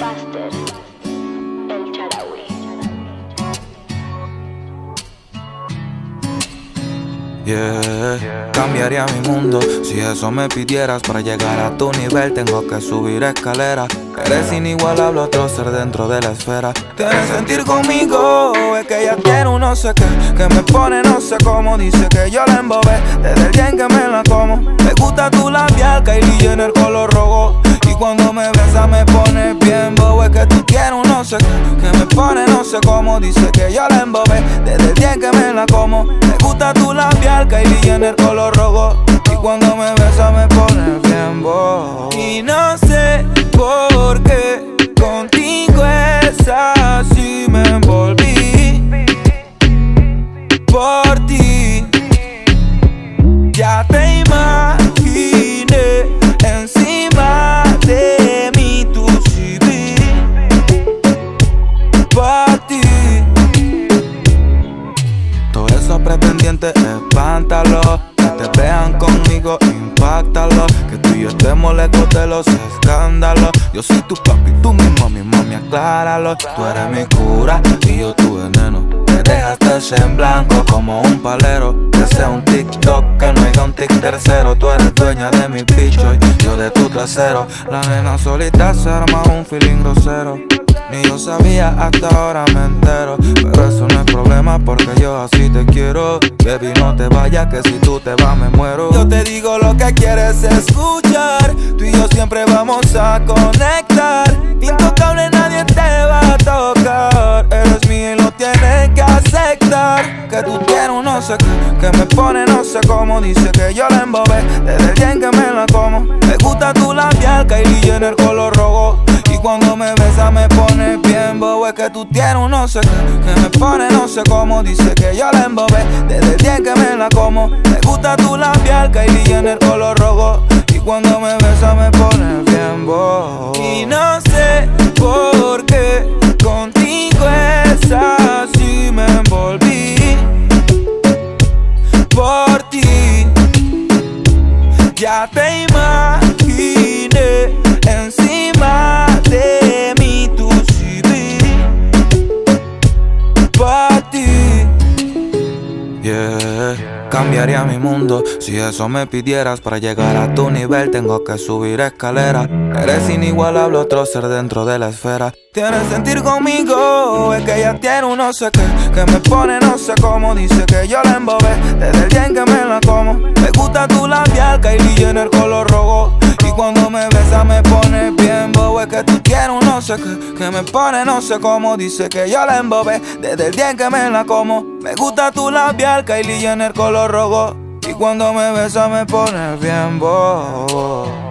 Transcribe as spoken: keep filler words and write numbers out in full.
Master, el Charaui. Yeah. Cambiaría mi mundo si eso me pidieras. Para llegar a tu nivel tengo que subir escaleras. Eres inigualable, otro ser dentro de la esfera. Tienes sentir conmigo, es que ella tiene un no sé qué, que me pone no sé cómo. Dice que yo la embobé desde el día en que me la como. Me gusta tu labial, Kylie Jenner color rojo. Y cuando me besa me pone bien bobo. Es que tú tienes un no sé qué, que me pone no sé cómo. Dice que yo la embobé desde el día en que me la como. Me gusta tu labial, Kylie Jenner color rojo. Y cuando me besa me pone bien bobo. Y no sé por qué contigo es así, me envolví por ti. Ya te imaginé encima de mí, tu C V por ti. Todos esos pretendientes, espántalo. Que te vean conmigo, impactalo. Que tú y yo estemos lejos de los escándalos. Yo soy tu papi, tú mi mami, mami, acláralo. Tú eres mi cura y yo tu veneno. Me dejaste en blanco como un palero. Que sea un TikTok, que no haya un tic tercero. Tú eres dueña de mi bicho y yo de tu trasero. La nena solita se arma un feeling grosero. Ni yo sabía, hasta ahora me entero. Pero eso no es problema porque yo así te quiero. Baby, no te vayas, que si tú te vas me muero. Yo te digo lo que quieres escuchar. Tú y yo siempre vamos a conectar. Intocable, nadie te va a tocar. Eres mío y lo tienes que aceptar. Que tú tienes un no sé qué, que me pone no sé cómo. Dice que yo la embobé desde el día en que me la como. Me gusta tu labial, Kylie Jenner color rojo. Y cuando me besa me pone bien bobo. Es que tú tienes un no sé qué, que me pone no sé cómo. Dice que yo la embobé desde el día en que me la como. Me gusta tu labial, Kylie Jenner color rojo. Y cuando me besa me pone bien bobo. Y no sé por qué contigo es así, me envolví por ti. Ya te imaginé encima de mí, tu C V pa' ti. Yeah. Cambiaría mi mundo si eso me pidieras. Para llegar a tu nivel tengo que subir escaleras. Eres inigualable, otro ser dentro de la esfera. Tienes sentir conmigo, es que ella tiene un no sé qué, que me pone no sé cómo. Dice que yo la embobé desde el día en que me la como. Me gusta tu labial, Kylie Jenner color rojo. Y cuando me besa me pone bien bobo. Es que tú tienes un no sé qué, que me pone no sé cómo. Dice que yo la embobé desde el día en que me la como. Me gusta tu labial, Kylie Jenner color rojo. Y cuando me besa me pone bien bobo.